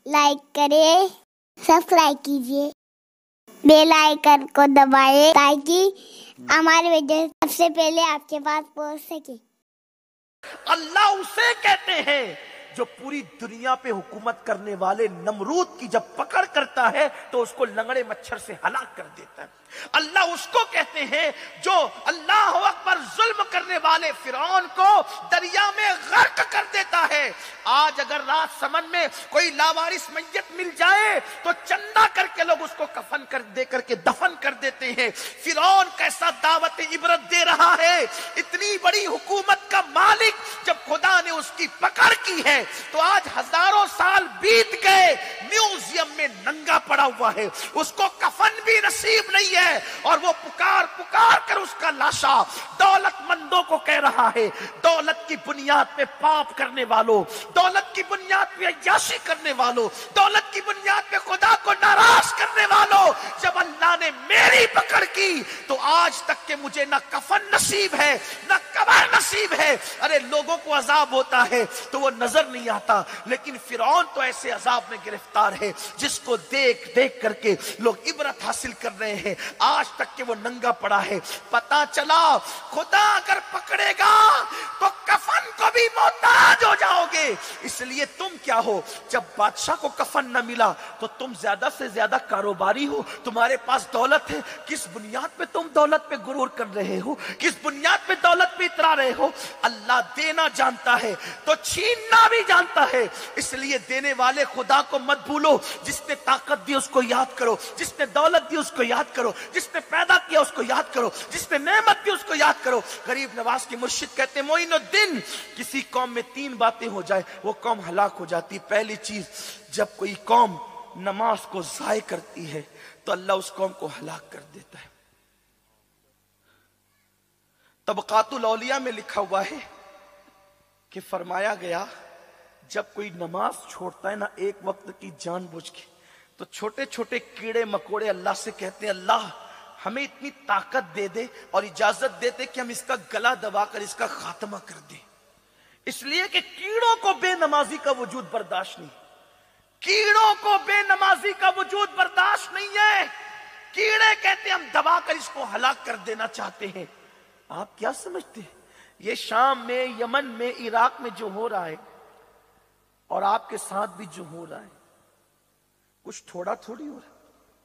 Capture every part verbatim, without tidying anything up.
Like करें, subscribe कीजिए, bell icon को दबाएं ताकि हमारे वीडियो सबसे पहले आपके पास पहुंच सके। अल्लाह उसे कहते हैं जो पूरी दुनिया पे हुकूमत करने वाले नमरूद की जब पकड़ करता है तो उसको लंगड़े मच्छर से हलाक कर देता है। अल्लाह उसको कहते हैं जो अल्लाह अकबर जुल्म करने वाले फिरौन को दरिया में गर्क कर देता है। आज अगर रात समन में कोई लावारिस मैयत मिल जाए तो चंदा करके लोग उसको कफन कर दे करके दफन कर देते हैं। फिरौन कैसा दावत इबरत दे रहा है। इतनी बड़ी हुकूमत का मालिक जब खुदा ने उसकी पकड़ की है तो आज हजारों साल बीत गए, म्यूजियम में नंगा पड़ा हुआ है, उसको कफन भी नसीब नहीं है और वो पुकार पुकार कर उसका लाशा दौलतमंदों को कह रहा है, दौलत की बुनियाद पे पाप करने वालों, दौलत की बुनियाद पे अय्याशी करने वालों, दौलत की बुनियाद पे खुदा को नाराज करने वालों, जब अल्लाह ने मेरी पकड़ की तो आज तक के मुझे न कफन नसीब है न कब्र नसीब है। अरे लोगों को अजाब होता है तो वो नजर नहीं आता, लेकिन फिरौन तो ऐसे अजाब में गिरफ्तार है जिसको देख देख करके लोग इबरत हासिल कर रहे हैं। आज तक के वो नंगा पड़ा है। पता चला खुदा अगर पकड़ेगा तो कफन को भी मोहताज हो जाओगे। इसलिए तुम क्या हो, जब बादशाह को कफन न मिला तो तुम ज्यादा से ज्यादा कारोबारी हो, तुम्हारे पास दौलत है, किस बुनियाद पे तुम दौलत पे गुरूर कर रहे हो, किस बुनियाद पे दौलत पे इतरा रहे हो। अल्लाह देना जानता है तो छीनना भी जानता है, इसलिए देने वाले खुदा को मत भूलो। जिसने ताकत दी उसको याद करो, जिसने दौलत दी उसको याद करो, जिसने पैदा किया उसको याद करो, जिसने नेमत दी उसको याद करो। गरीब नवाज के मुर्शिद कहते हैं मोइनुद्दीन, किसी कौम में तीन बातें हो जाए वो कौम हलाक हो जाती। पहली चीज, जब कोई कौम नमाज को जाय करती है तो अल्लाह उस कौम को हलाक कर देता है। तबकातुल औलिया में लिखा हुआ है कि फरमाया गया जब कोई नमाज छोड़ता है ना एक वक्त की जानबूझ के, तो छोटे छोटे कीड़े मकोड़े अल्लाह से कहते हैं अल्लाह हमें इतनी ताकत दे दे और इजाजत दे दे कि हम इसका गला दबाकर इसका खात्मा कर दें। इसलिए कि कीड़ों को बेनमाजी का वजूद बर्दाश्त नहीं, कीड़ों को बेनमाजी का वजूद बर्दाश्त नहीं है। कीड़े कहते हैं हम दबाकर इसको हलाक कर देना चाहते हैं। आप क्या समझते हैं ये शाम में, यमन में, इराक में जो हो रहा है और आपके साथ भी जो हो रहा है कुछ थोड़ा थोड़ी हो रहा है।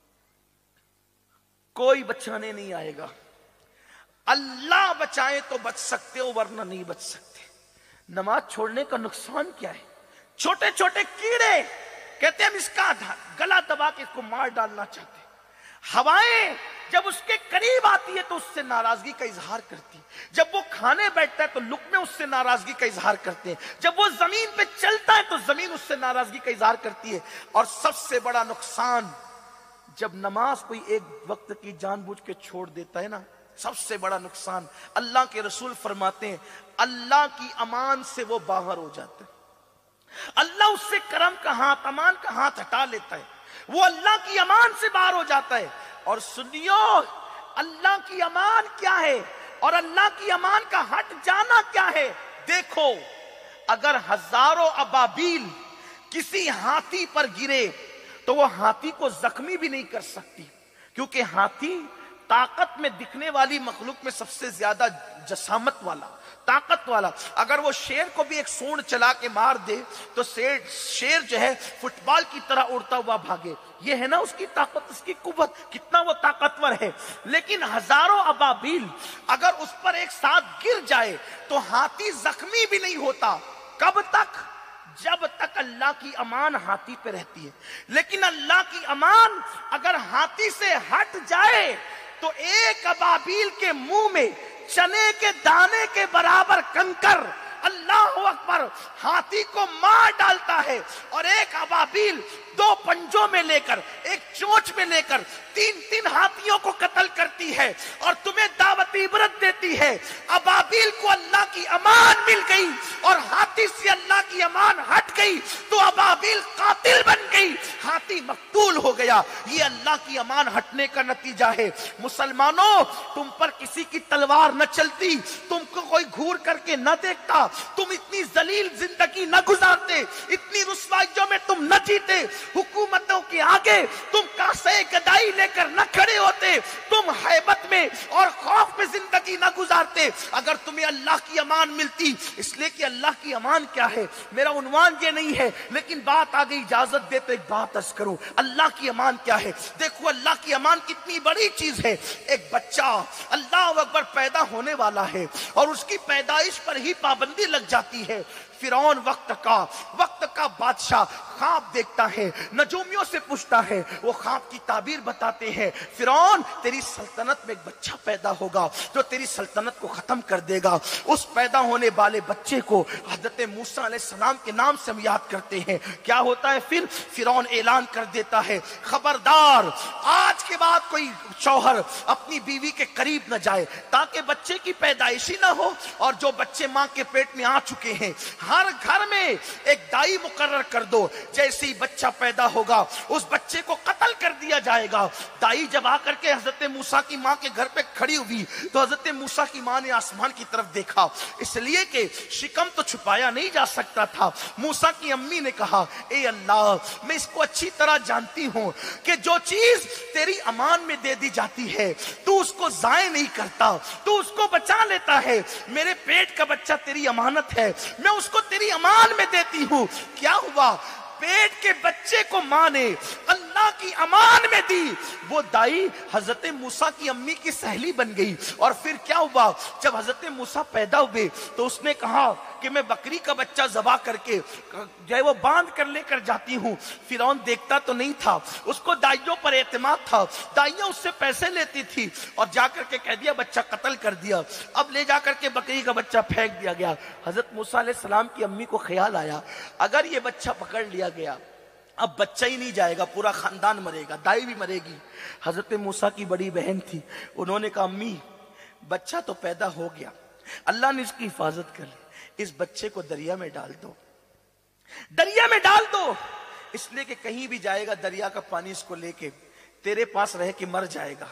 कोई बचाने नहीं आएगा, अल्लाह बचाए तो बच सकते हो वरना नहीं बच सकते। नमाज छोड़ने का नुकसान क्या है? छोटे छोटे कीड़े कहते हैं हम इसका गला दबा के इसको मार डालना चाहते हैं। हवाएं जब उसके करीब आती है तो उससे नाराजगी का इजहार करती है, जब वो खाने बैठता है तो लुक़मे उससे नाराजगी का इजहार करते हैं, जब वो जमीन पे चलता है तो जमीन उससे नाराजगी का इजहार करती है। और सबसे बड़ा नुकसान जब नमाज कोई एक वक्त की जानबूझ के छोड़ देता है ना, सबसे बड़ा नुकसान, अल्लाह के रसूल फरमाते हैं अल्लाह की अमान से वो बाहर हो जाता है। अल्लाह उससे करम का हाथ, अमान का हाथ हटा लेता है, वो अल्लाह की अमान से बाहर हो जाता है। और सुनियो अल्लाह की अमान क्या है और अल्लाह की अमान का हट जाना क्या है। देखो अगर हजारों अबाबील किसी हाथी पर गिरे तो वो हाथी को जख्मी भी नहीं कर सकती, क्योंकि हाथी ताकत में दिखने वाली मखलूक में सबसे ज्यादा जसामत वाला, ताकत वाला। अगर वो शेर को भी एक सूंड चला के मार दे तो शेर शेर जो है फुटबॉल की तरह उड़ता हुआ भागे। ये है ना उसकी ताकत, उसकी कुव्वत, कितना वो ताकतवर है। लेकिन हजारों अबाबील अगर उस पर एक साथ गिर जाए तो हाथी जख्मी भी नहीं होता। कब तक? जब तक अल्लाह की अमान हाथी पे रहती है। लेकिन अल्लाह की अमान अगर हाथी से हट जाए तो एक अबाबील के मुंह में चने के दाने के बराबर कंकर अल्लाह अकबर हाथी को मार डालता है। और एक अबाबील दो पंजों में लेकर, एक चोंच में लेकर तीन तीन हाथियों को कत्ल करती है और तुम्हें दावत इबरत देती है। अबाबील को अल्लाह की अमान मिल गई और हाथी से अल्लाह की अमान हट गई तो अबाबील कातिल बन गई, हाथी मकतूल हो गया। ये अल्लाह की अमान हटने का नतीजा है। मुसलमानों, तुम पर किसी की तलवार न चलती, तुमको कोई घूर करके न देखता, तुम इतनी जलील जिंदगी न गुजारते, इतनी रुसवाइयों में तुम न जीते, हुकूमतों के आगे तुम कासे गदाई लेकर न खड़े होते, तुम हैबत में और खौफ में जिंदगी न गुजारते अगर तुम्हें अल्लाह की अमान मिलती। इसलिए कि अल्लाह की अमान क्या है, मेरा उन्वान ये नहीं है, लेकिन बात आ गई, इजाजत दे तो एक बात अर्ज करूं। अल्लाह की अमान क्या है? देखो अल्लाह की अमान कितनी बड़ी चीज है। एक बच्चा अल्लाह अकबर पैदा होने वाला है और उसकी पैदाइश पर ही पाबंदी लग जाती है। फिरौन वक्त का वक्त का बादशाह ख्वाब देखता है, नजूमियों से पूछता है, वो ख्वाब की ताबीर बताते हैं। फिरौन, तेरी सल्तनत में एक बच्चा पैदा होगा जो तेरी सल्तनत को खत्म कर देगा। उस पैदा होने वाले बच्चे को हजरत मूसा अलैहिस्सलाम के नाम से हम याद करते हैं। क्या होता है फिर? फिरौन ऐलान कर देता है, खबरदार आज के बाद कोई शौहर अपनी बीवी के करीब न जाए ताकि बच्चे की पैदाइश ही ना हो। और जो बच्चे मां के पेट में आ चुके हैं, हर घर में एक दाई मुकर्रर कर दो, जैसे ही बच्चा पैदा होगा उस बच्चे को कत्ल कर दिया जाएगा। दाई जब आकर के हजरत मूसा की मां के घर पे खड़ी हुई तो हजरत मूसा की मां ने आसमान की तरफ देखा, इसलिए कि शिकम तो छुपाया नहीं जा सकता था। मूसा की अम्मी ने कहा, ए अल्लाह, मैं इसको अच्छी तरह जानती हूं कि जो चीज तेरी अमान में दे दी जाती है तू उसको जाय नहीं करता, तू उसको बचा लेता है। मेरे पेट का बच्चा तेरी अमानत है, मैं उसको तेरी अमान में देती हूं। क्या हुआ? पेट के बच्चे को मां ने अल्लाह की अमान में दी। वो दाई हजरत मूसा की अम्मी की सहेली बन गई। और फिर क्या हुआ? जब हजरत मूसा पैदा हुए तो उसने कहा कि मैं बकरी का बच्चा ज़बा करके जो है वो बांध कर लेकर जाती हूँ। फिरौन देखता तो नहीं था, उसको दाइयों पर एतमाद था, दाइयां उससे पैसे लेती थी और जाकर के कह दिया बच्चा कत्ल कर दिया। अब ले जाकर के बकरी का बच्चा फेंक दिया गया। हजरत मूसा अलैहिस्सलाम की अम्मी को ख्याल आया, अगर ये बच्चा पकड़ लिया गया अब बच्चा ही नहीं जाएगा, पूरा खानदान मरेगा, दाई भी मरेगी। हजरत मूसा की बड़ी बहन थी, उन्होंने कहा अम्मी बच्चा तो पैदा हो गया, अल्लाह ने इसकी हिफाजत कर ली, इस बच्चे को दरिया में डाल दो, दरिया में डाल दो, इसलिए कि कहीं भी जाएगा दरिया का पानी इसको लेके तेरे पास रह के मर जाएगा,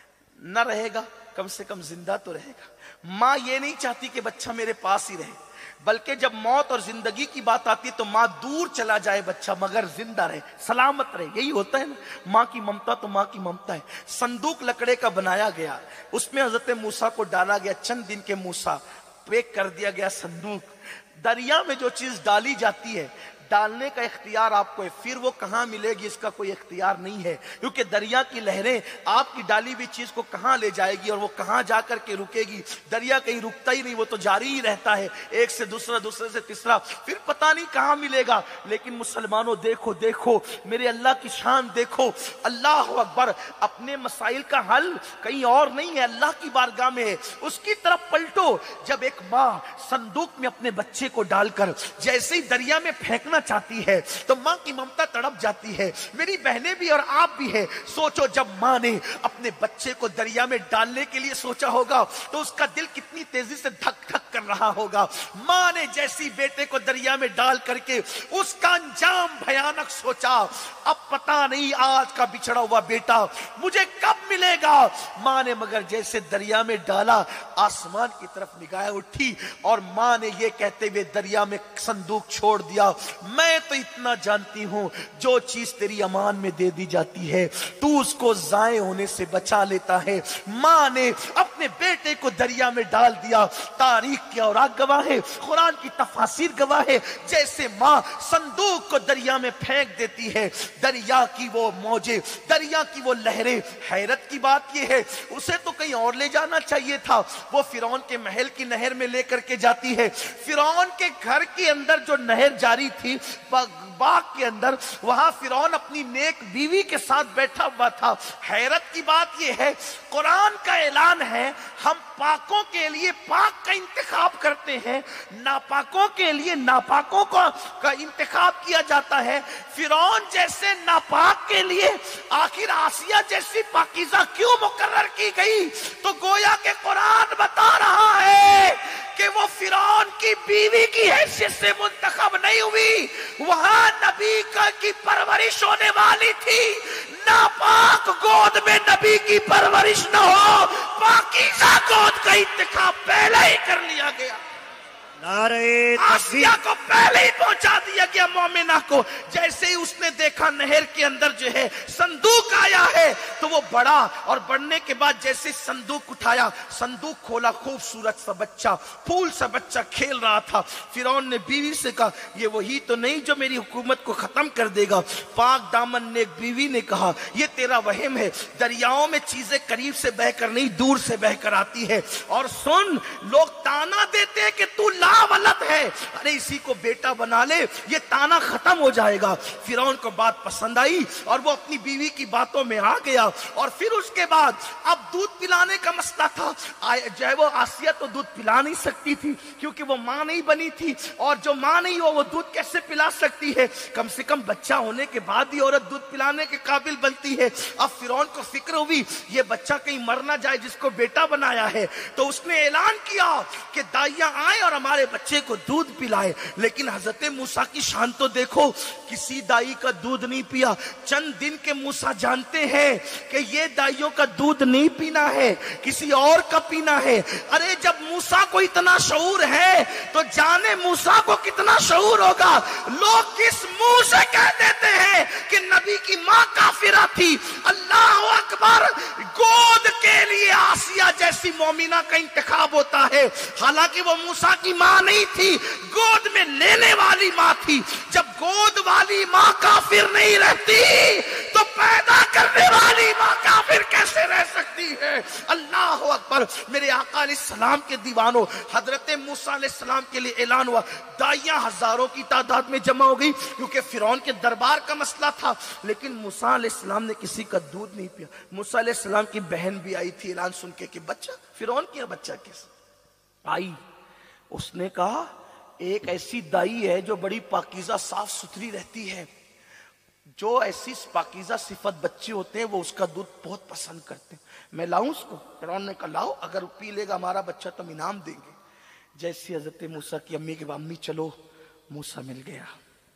न रहेगा कम से कम जिंदा तो रहेगा। माँ ये नहीं चाहती कि बच्चा मेरे पास ही रहे, बल्कि जब मौत और जिंदगी की बात आती है तो माँ दूर चला जाए बच्चा मगर जिंदा रहे, सलामत रहे। यही होता है ना, माँ की ममता तो माँ की ममता है। संदूक लकड़े का बनाया गया, उसमें हजरत मूसा को डाला गया, चंद दिन के मूसा, पैक कर दिया गया संदूक। दरिया में जो चीज डाली जाती है डालने का इख्तियार आपको है, फिर वो कहां मिलेगी इसका कोई इख्तियार नहीं है, क्योंकि दरिया की लहरें आपकी डाली हुई चीज को कहां ले जाएगी और वो कहां जाकर के रुकेगी। दरिया कहीं रुकता ही नहीं, वो तो जारी ही रहता है, एक से दूसरा, दूसरे से तीसरा, फिर पता नहीं कहां मिलेगा। लेकिन मुसलमानों देखो देखो मेरे अल्लाह की शान देखो, अल्लाह अकबर, अपने मसाइल का हल कहीं और नहीं है, अल्लाह की बारगाह में है। उसकी तरफ पलटो, जब एक माँ संदूक में अपने बच्चे को डालकर जैसे ही दरिया में फेंकना चाहती है तो मां की ममता तड़प जाती है। मेरी बहनें भी और आप भी है, सोचो जब मां ने अपने बच्चे को दरिया में डालने के लिए सोचा होगा तो उसका दिल कितनी तेजी से धक धक कर रहा होगा। मां ने जैसी बेटे को दरिया में डाल करके उसका अंजाम भयानक सोचा, अब पता नहीं आज का बिछड़ा हुआ बेटा मुझे कब मिलेगा। मां ने मगर जैसे दरिया में डाला, आसमान की तरफ निगाहें उठी और मां ने ये कहते हुए दरिया में संदूक छोड़ दिया, मैं तो इतना जानती हूं जो चीज तेरी अमान में दे दी जाती है तू उसको जाए होने से बचा लेता है। मां ने अपने बेटे को दरिया में डाल दिया। तारीख की औरात गवाह है, कुरान की तफासिर गवाह है, जैसे मां संदूक को दरिया में फेंक देती है, दरिया की वो मौजें, दरिया की वो लहरें। हैरत की बात ये है उसे तो कहीं और ले जाना चाहिए था, वो फिरौन के महल की नहर में लेकर के जाती है। फिरौन के घर के अंदर जो नहर जारी थी बाग के अंदर, वहां फिरौन अपनी नेक बीवी के साथ बैठा हुआ था। हैरत की बात यह है कुरान का ऐलान है हम पाकों के लिए पाक का इंतखाब करते हैं, नापाकों के लिए नापाकों का, का इंतखाब किया जाता है। फिरौन जैसे नापाक के लिए आखिर आसिया जैसी पाकीज़ा क्यों मुकर्रर की गई? तो गोया के कुरान बता रहा है कि वो फिरौन की बीवी की हैसियत से मुंतखब नहीं हुई, वहां नबी का की परवरिश होने वाली थी, नापाक गोद में नबी की परवरिश न हो, पाकीज़ा गोद का इंतखाब पहले ही कर लिया गया। नारे आसिया को पहले ही पहुंचा दिया गया मोमिना को। जैसे ही उसने देखा नहर के अंदर जो है संदूक आया है, तो वो बढ़ा, और बढ़ने के बाद जैसे संदूक उठाया, संदूक खोला, खूबसूरत सा बच्चा, फूल सा बच्चा खेल रहा था। फिरौन ने बीवी से कहा, ये वही तो नहीं जो मेरी हुकूमत को खत्म कर देगा। पाक दामन ने एक बीवी ने कहा, ये तेरा वहम है, दरियाओं में चीजें करीब से बहकर नहीं दूर से बहकर आती है। और सुन, लोग ताना देते हैं कि तू लावलत है, अरे इसी को बेटा बना ले, ये ताना खत्म हो जाएगा। फिरौन को बात पसंद आई और वो अपनी बीवी की बातों में आ गया। और फिर उसके बाद अब दूध पिलाने का मसला था। जो है वो आसिया तो दूध पिला नहीं सकती थी, क्योंकि वो मां नहीं बनी थी, और जो मां नहीं हो वो दूध कैसे पिला सकती है? कम से कम बच्चा होने के बाद ही औरत दूध पिलाने के काबिल बनती है। अब फिरौन को फिक्र हुई, ये बच्चा कहीं मर ना जाए जिसको बेटा बनाया है। तो उसने ऐलान किया कि दाइयां आए और हमारे बच्चे को दूध पिलाए। लेकिन हजरत मूसा की शान तो देखो, किसी दाई का दूध नहीं पिया। चंद दिन के मूसा जानते हैं कि ये दाइयों का दूध नहीं पीना है, किसी और का पीना है। अरे जब मूसा को इतना शऊर है तो जाने मूसा को कितना शऊर होगा। लोग किस मुंह से कह देते हैं कि नबी की मां काफिरा थी। अल्लाह अकबर, गोद के लिए आसिया जैसी मोमिना का इंतखाब होता है। हालांकि वो मूसा की मां नहीं थी, गोद में लेने वाली मां थी। जब गोद वाली मां काफिर नहीं रहती तो पैदा करने वाली मां काफिर कैसे रह सकती है? अल्लाह अकबर। मेरे आका अलैहिस्सलाम के दीवानों, हजरत मूसा अलैहिस्सलाम के लिए ऐलान हुआ। दाइयां हजारों की तादाद में जमा हो गई, क्योंकि फिरौन के दरबार का मसला था। लेकिन मूसा अलैहिस्सलाम ने किसी का दूध नहीं पिया। मूसा अलैहिस्सलाम की बहन भी आई थी ऐलान सुन के कि बच्चा, फिरौन की बच्चा कैसे आई? उसने कहा, एक ऐसी दाई है जो बड़ी पाकीज़ा साफ सुथरी रहती है, जो ऐसी पाकीज़ा सिफत बच्चे होते हैं वो उसका दूध बहुत पसंद करते हैं, मैं लाऊं उसको? फिरौन ने कहा, लाओ, अगर पी लेगा हमारा बच्चा तो हम इनाम देंगे। जैसी हजरत मूसा की अम्मी के अम्मी चलो, मूसा मिल गया,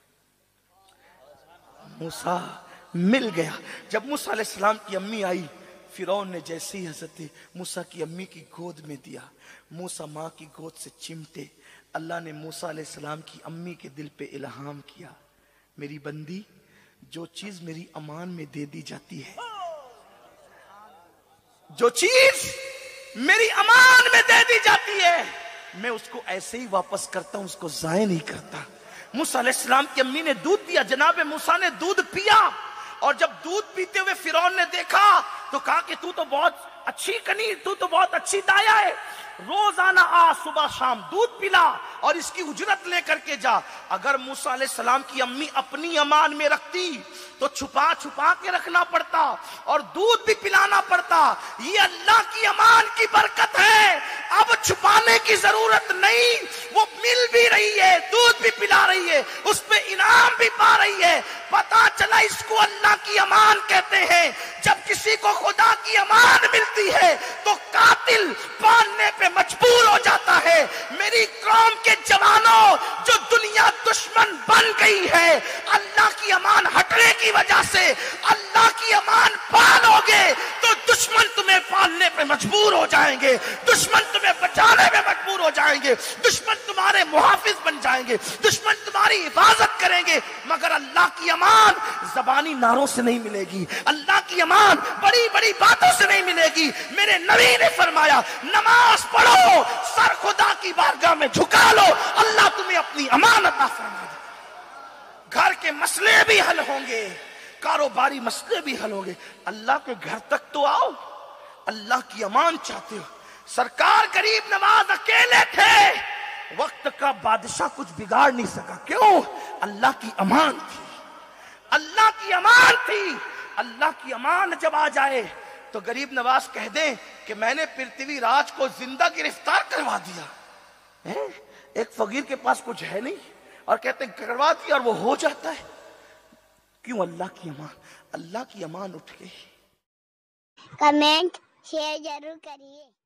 मूसा मिल गया। जब मूसा अलैहिस्सलाम की अम्मी आई, फिरौन ने जैसे ही हजरत मूसा की अम्मी की गोद में दिया, मूसा माँ की गोद से चिमटे। अल्लाह ने मूसा अलैहिस्सलाम की अम्मी के दिल पे इल्हाम किया, मेरी बंदी, जो चीज मेरी अमान में दे दी जाती है, जो चीज मेरी अमान में दे दी जाती है, मैं उसको ऐसे ही वापस करता हूं, उसको जाया नहीं करता। मूसा अलैहिस्सलाम की अम्मी ने दूध दिया, जनाब मूसा ने दूध पिया। और जब दूध पीते हुए फिरौन ने देखा तो कहा कि तू तो बहुत अच्छी कनी, तू तो बहुत अच्छी दाया है, रोजाना आ, सुबह शाम दूध पिला और इसकी उजरत लेकर के जा। अगर मूसा अलैहिस्सलाम की अम्मी अपनी अमान में रखती तो छुपा छुपा के रखना पड़ता और दूध भी पिलाना पड़ता। ये अल्लाह की अमान की बरकत है, अब छुपाने की जरूरत नहीं, वो मिल भी रही है, दूध भी पिला रही है, उस पे इनाम भी पा रही है। पता चला इसको अल्लाह की अमान कहते हैं। जब किसी को खुदा की अमान मिलती है तो कातिल पालने पे मजबूर हो जाता है। मेरी कौम के जवानों, जो दुनिया दुश्मन बन गई है अल्लाह की अमान हटने की वजह से, अल्लाह की अमान पालोगे तो दुश्मन तुम्हें पालने पे मजबूर हो जाएंगे, दुश्मन तुम्हें बचाने में मजबूर हो जाएंगे, दुश्मन तुम्हारे मुहाफिज बन जाएंगे, दुश्मन तुम्हारी हिफाजत करेंगे। मगर अल्लाह की अमान जबानी नारों से नहीं मिलेगी, अल्लाह की अमान बड़ी बड़ी बातों से नहीं मिलेगी। मेरे नबी ने फरमाया, नमाज पढ़ो, सर खुदा की बारगाह में झुका लो, अल्लाह तुम्हें अपनी अमान अता फरमा दे। घर के मसले भी हल होंगे, कारोबारी मसले भी हल होंगे। अल्लाह के घर तक तो आओ, अल्लाह की अमान चाहते हो। सरकार गरीब नवाज अकेले थे, वक्त का बादशाह कुछ बिगाड़ नहीं सका। क्यों? अल्लाह की अमान थी, अल्लाह की अमान थी। अल्लाह की अमान जब आ जाए तो गरीब नवाज कह दे कि मैंने पृथ्वी राज को जिंदा गिरफ्तार करवा दिया है? एक फकीर के पास कुछ है नहीं और कहते करवा दिया और वो हो जाता है। क्यों? अल्लाह की अमान, अल्लाह की अमान उठ गई। कमेंट शेयर जरूर करिए।